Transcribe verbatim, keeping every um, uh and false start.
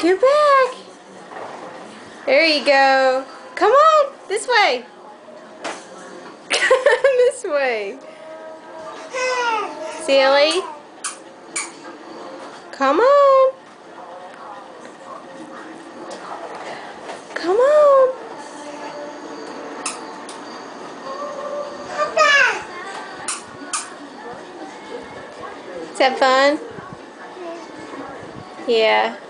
your back. There you go. Come on, this way. This way. Silly. Come on. Come on. Is that fun? Yeah.